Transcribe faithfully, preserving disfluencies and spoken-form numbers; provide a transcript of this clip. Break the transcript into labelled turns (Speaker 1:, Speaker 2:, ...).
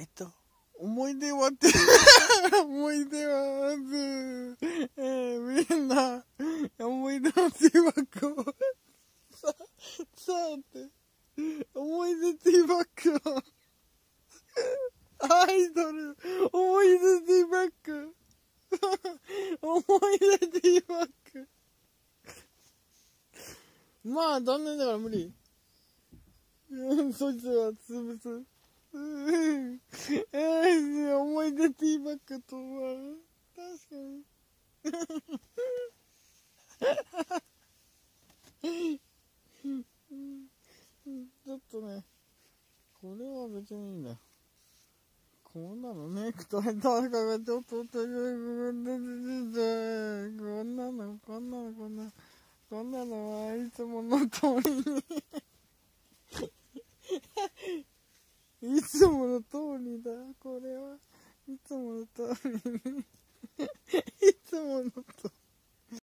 Speaker 1: えっと、思い出はって、思い出はず、えー、みんな、思い出のティーバッグを、さ、さあって、思い出ティーバッグを、アイドル、思い出ティーバッグ、思い出ティーバッグ。まあ、残念だから無理。うん、そいつは潰す。うん、えー、思い出ティーバッグとは、確かに。ちょっとね、これは別にいいんだよ。こんなのネクタイ誰かがちょっと手で、こんなの、こんなの、こんなの、こんなのはいつもの通りに、いつもの通りだ、これは。いつもの通りに、いつもの通り。